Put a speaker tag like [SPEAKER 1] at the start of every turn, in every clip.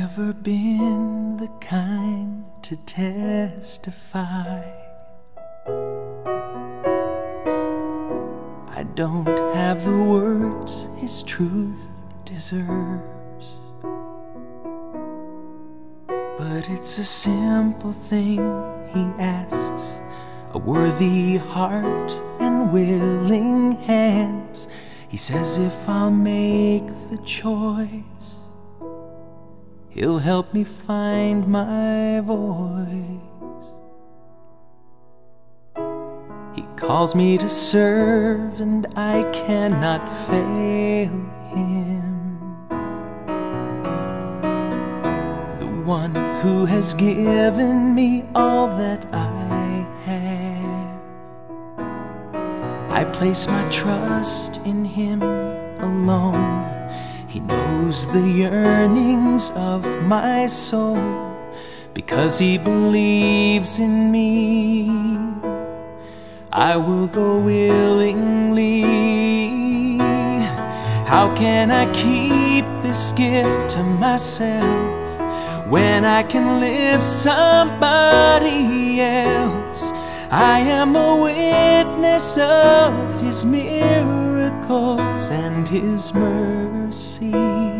[SPEAKER 1] never been the kind to testify. I don't have the words his truth deserves, but it's a simple thing he asks, a worthy heart and willing hands. He says if I'll make the choice, he'll help me find my voice. He calls me to serve and I cannot fail him. The one who has given me all that I have. I place my trust in him alone. He knows the yearnings of my soul. Because he believes in me, I will go willingly. How can I keep this gift to myself when I can live somebody else? I am a witness of his miracles and his mercy.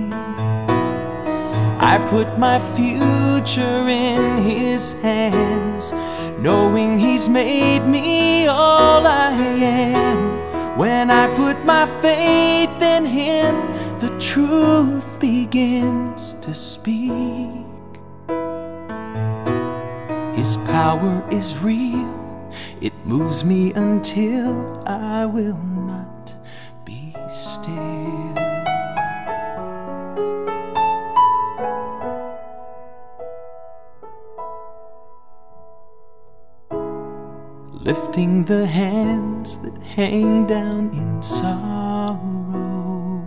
[SPEAKER 1] I put my future in his hands, knowing he's made me all I am. When I put my faith in him, the truth begins to speak. His power is real, it moves me until I will not be still. Lifting the hands that hang down in sorrow,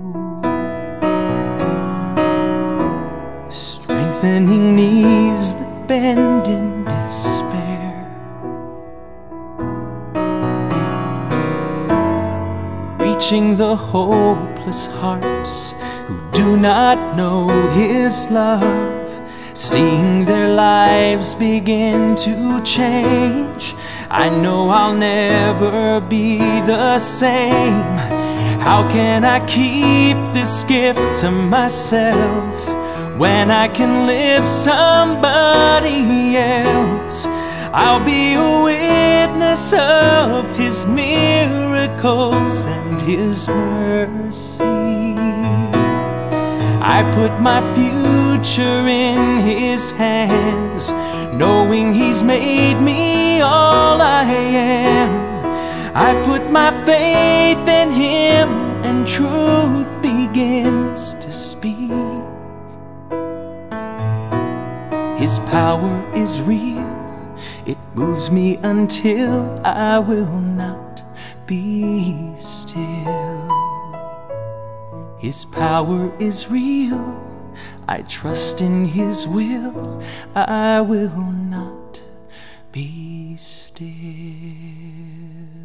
[SPEAKER 1] strengthening knees that bend in despair, reaching the hopeless hearts who do not know his love, seeing their lives begin to change. I know I'll never be the same. How can I keep this gift to myself when I can live somebody else? I'll be a witness of his miracles and his mercy. I put my future in his hands, knowing he's made me all I am. I put my faith in him and truth begins to speak. His power is real, it moves me until I will not be still. His power is real, I trust in his will, I will not be still.